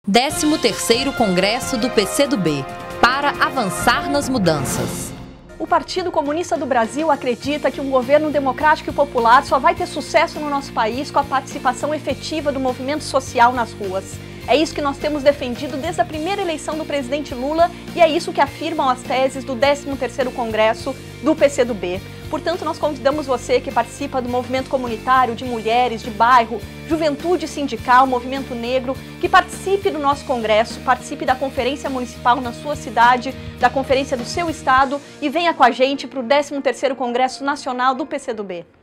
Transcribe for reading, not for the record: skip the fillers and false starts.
13º Congresso do PCdoB, para avançar nas mudanças. O Partido Comunista do Brasil acredita que um governo democrático e popular só vai ter sucesso no nosso país com a participação efetiva do movimento social nas ruas. É isso que nós temos defendido desde a primeira eleição do presidente Lula e é isso que afirmam as teses do 13º Congresso do PCdoB. Portanto, nós convidamos você que participa do movimento comunitário, de mulheres, de bairro, juventude sindical, movimento negro, que participe do nosso congresso, participe da conferência municipal na sua cidade, da conferência do seu estado e venha com a gente para o 13º Congresso Nacional do PCdoB.